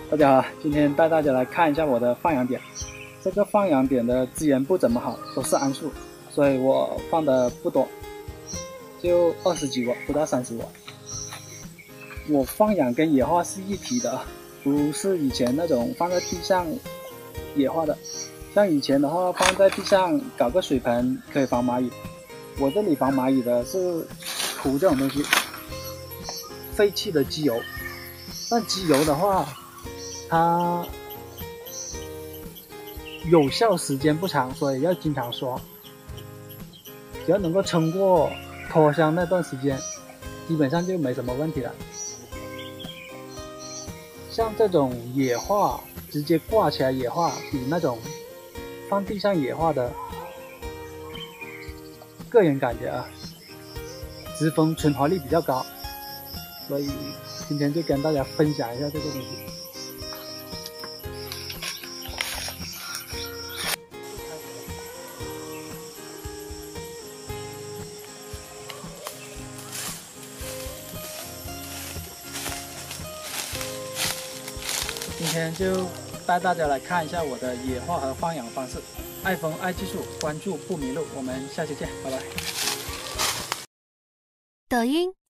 大家好，今天带大家来看一下我的放养点。这个放养点的资源不怎么好，都是桉树，所以我放的不多，就20几窝，不到30窝。我放养跟野化是一体的，不是以前那种放在地上野化的。像以前的话，放在地上搞个水盆可以防蚂蚁。我这里防蚂蚁的是土这种东西，废弃的机油。但机油的话，它有效时间不长，所以要经常刷。只要能够撑过脱香那段时间，基本上就没什么问题了。像这种野化直接挂起来野化，比那种放地上野化的，个人感觉啊，植封存活率比较高，所以今天就跟大家分享一下这个东西。今天就带大家来看一下我的野化和放养方式。爱风爱技术，关注不迷路。我们下期见，拜拜。 抖音、